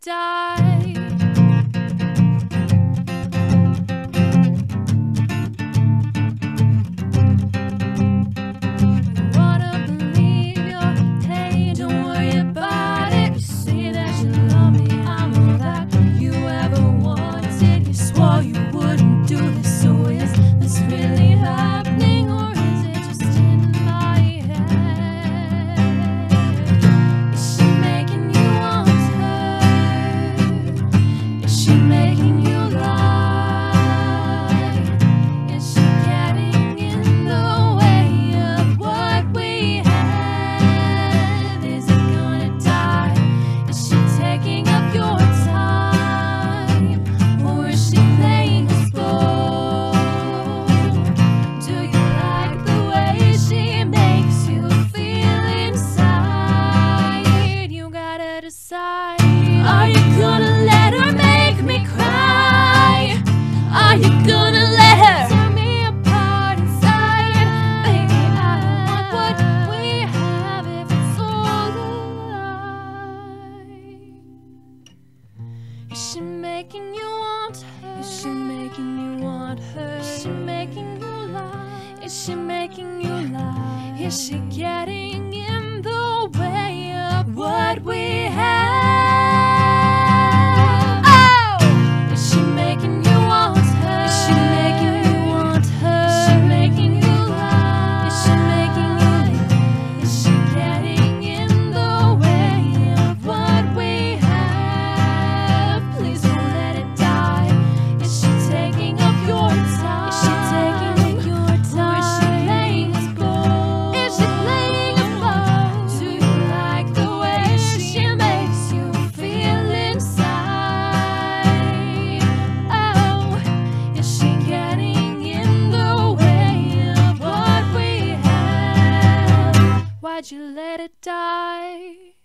die? Wanna believe your pain, don't worry about it. You say that you love me, I'm all that you ever wanted. You swore you wouldn't do this, so is this really happening, or is it just in my head? Is she making you want her? Is she making you lie? Is she getting in the way of what we have? Is it gonna die? Is she taking up your time? Or is she playing us both? Do you like the way she makes you feel inside? You gotta decide. Are you gonna let her make me cry? Are you gonna let her tear me apart inside? Baby, I don't want what we have if it's all a lie. Is she making you want her? Is she making you want her? Is she making you lie? Is she making you lie? Is she getting in the way of what we have? Oh! Is she making you want her? Is she making you want her? Is she making you lie? Is she making you lie? Is she getting in the way of what we have? Please don't let it die. Is she taking up your time? Is she taking up your time? Or is she playing us both? Is she playing us both? Do you like the way she makes you feel inside? Oh, is she getting in the way of what we have? Why'd you let it die?